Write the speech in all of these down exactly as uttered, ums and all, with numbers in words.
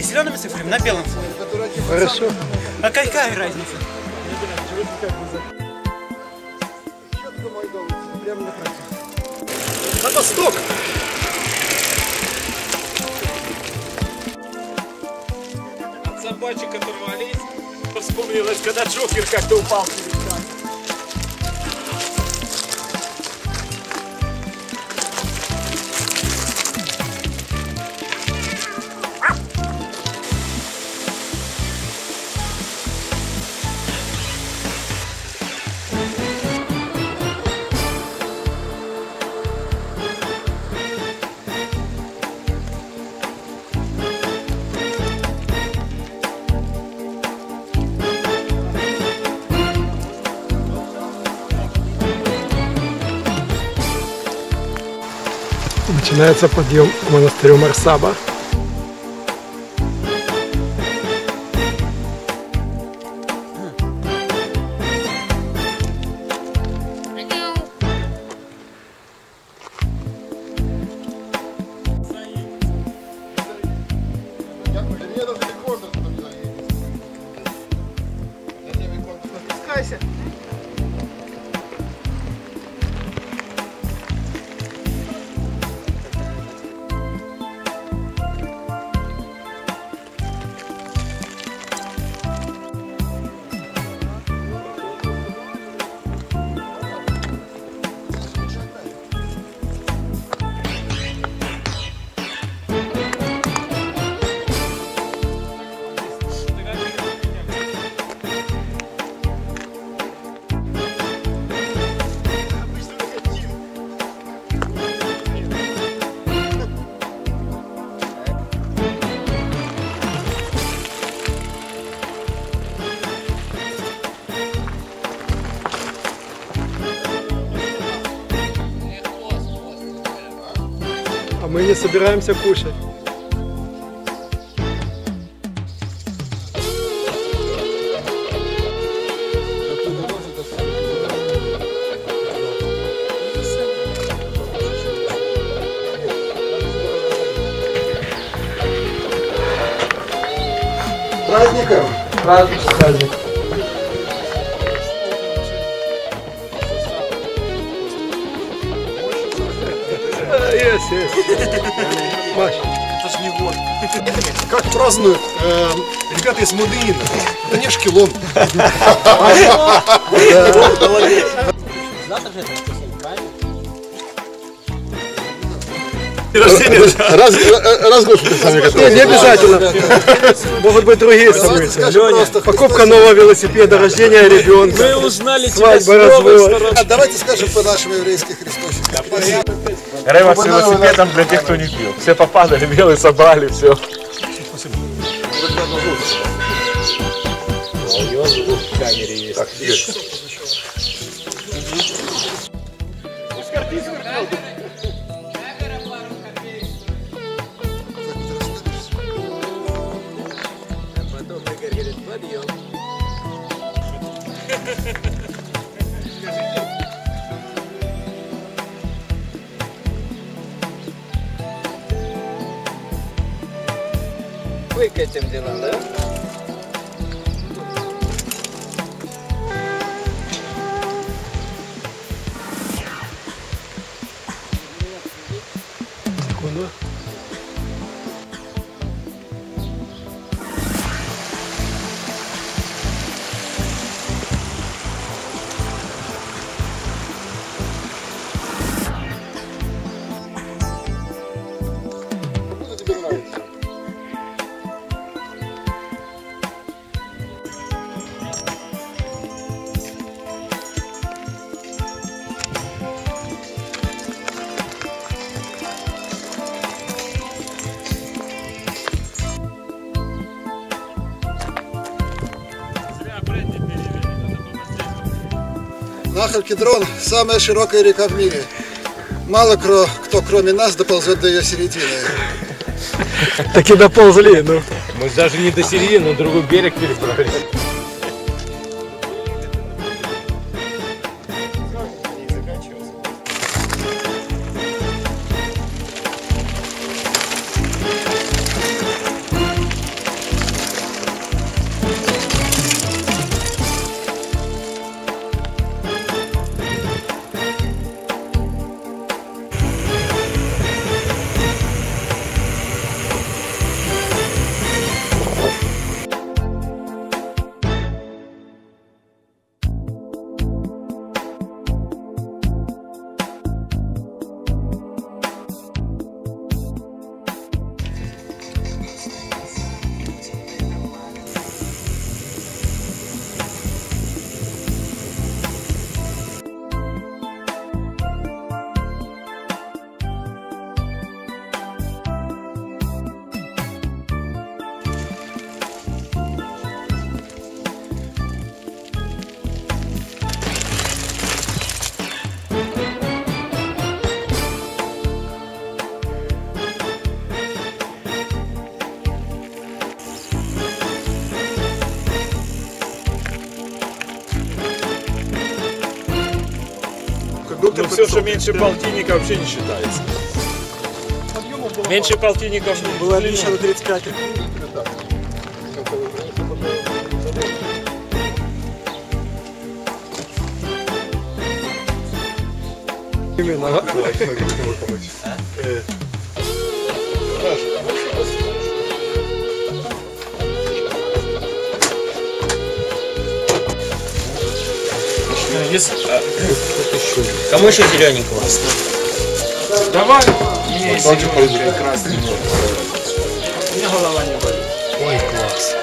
Не зелеными цифрами, на белом цифре. Хорошо. А какая разница? На восток! От собачек оторвались. Вспомнилось, когда Джокер как-то упал. Начинается подъем к монастырю Марсаба. Спускайся. А мы не собираемся кушать. Праздником! Праздник, праздник. Есть, есть. Маш. Это ж не вот. Как празднуют э, ребята из Мудыина? Это не Ашкелон. Раз, раз в год сами готовы. Не обязательно. Могут быть другие события. Покупка нового велосипеда, рождение ребенка. Мы узнали тебя с Свадьба, новой развод. стороны. А давайте скажем по-нашему еврейских христосикам. Рыба с велосипедом для тех, кто не пил. Все попадали, белые собрали, все. Так, есть. Вы к этим делам, да? Секунду. Нахаль Кедрон – самая широкая река в мире. Мало кто, кроме нас, доползет до ее середины. Так и доползли, ну. Мы даже не до середины, на другой берег перебрались. Ну все, что меньше полтинника, вообще не считается. Меньше полтинников не Было отлично на тридцать пять. Именно, ага. Кому еще зелененького? Давай. Мне зеленый красный. У меня голова не болит. Ой, класс.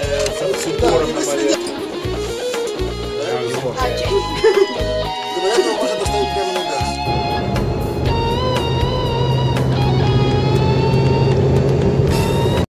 С упором на болит. Говорят,